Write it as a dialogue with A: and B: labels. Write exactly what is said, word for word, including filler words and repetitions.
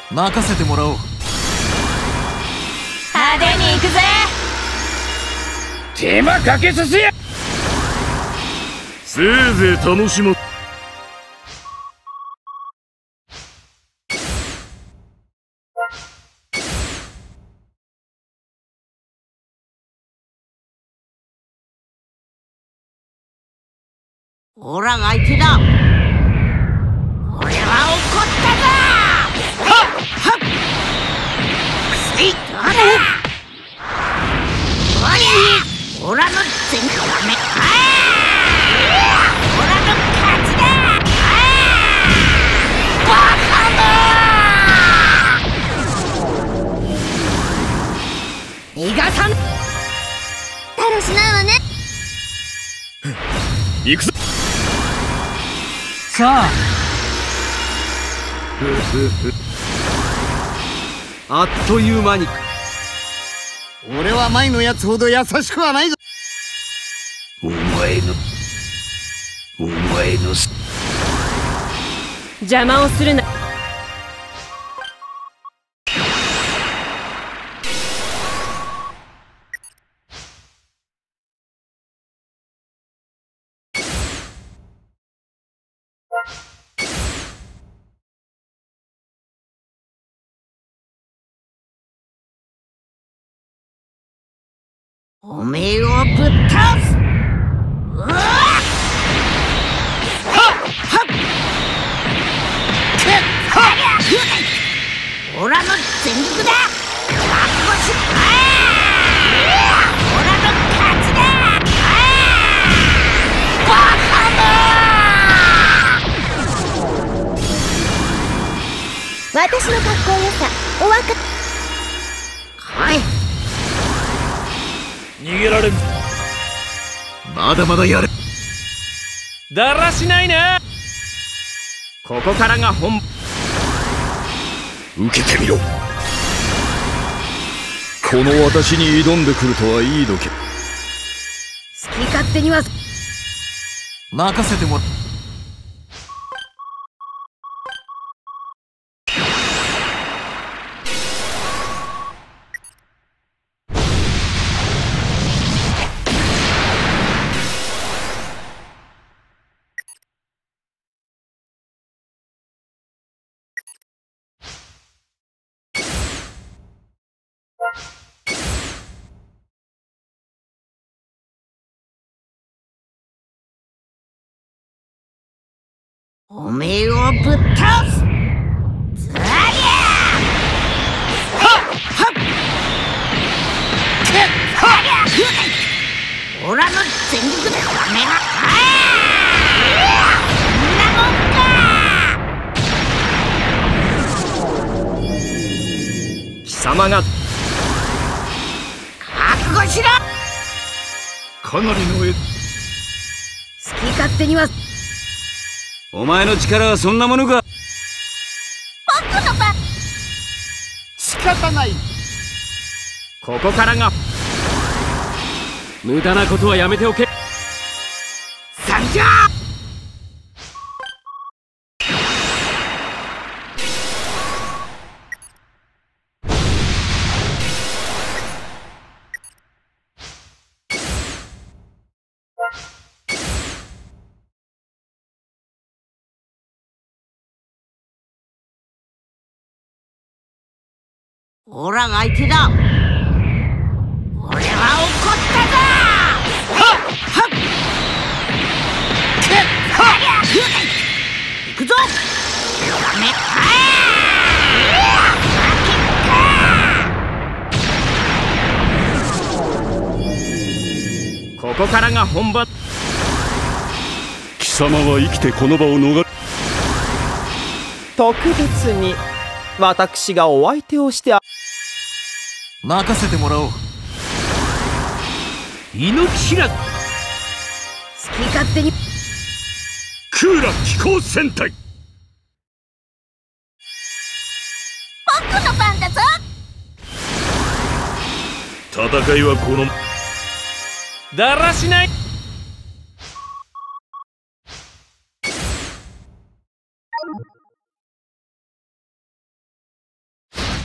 A: 任せてもらおう。
B: 派手に行くぜ。
C: 手間かけさせや。
D: せいぜい楽しま。
B: オラが相手だ。俺は怒ったぞ。はっはっ。くせい。どうだ。おり。オラの全部ダメ。ああ。オラの勝ちだ。ああ。バカだ。逃がさん。
E: タロしないわね。
D: 行くぞ。
A: さあ。あっという間に。俺は前のやつほど優しくはないぞ。
C: お前のお前の
B: 邪魔をするな。おめえをぶっ倒す。うわっはっはっオラの全力だ。覚悟し。ああ。オラの勝ちだ。ああ。バカだ。
E: 私のかっこよさお分かり。
B: はい。
D: 逃げられん。
A: まだまだやれ。
D: だらしないな。ここからが本。
C: 受けてみろ。
D: この私に挑んでくるとはいいどけ。
B: 好き勝手には。
A: 任せてもら。
B: おめえをぶっ倒す。ずらりゃ。はっはっ。くっはりゃ。オラの全力でダメだ。ああ。こんなもんか。
D: 貴様が
B: 覚悟しろ。
D: かなりの絵。
B: 好き勝手には。
A: お前の力はそんなものか。
B: 僕の番。
A: 仕方ない。
D: ここからが。無駄なことはやめておけ。
B: 参上。オラが相手だ。俺は怒ったぞ。はっはっ。くっはりゃ。行くぞ。ダメ。あ
D: ここからが本番。
C: 貴様は生きてこの場を逃れ。
F: 特別に私がお相手をしてあ。
A: 任せてもらおう。
C: 猪木知らず。
B: 好き勝手に。
C: クーラ飛行戦隊。
E: 僕の番だぞ。
D: 戦いはこの。だらしない。